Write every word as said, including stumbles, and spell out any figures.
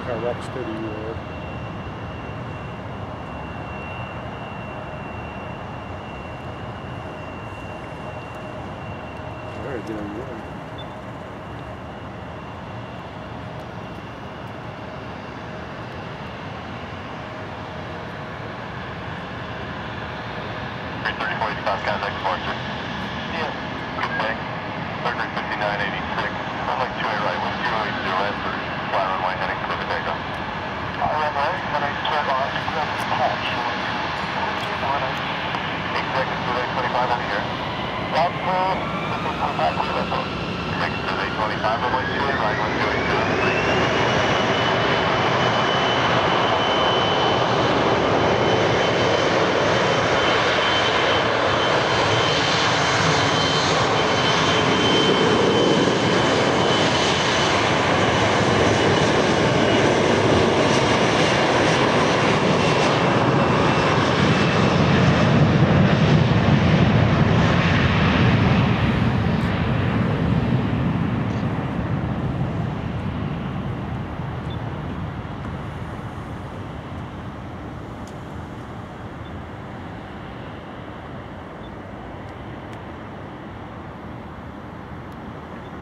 how rock steady you are. All right, get on your run. three thirty-four, stop contact departure. Yeah, good day. thirty fifty-nine eighty-six. I'd like two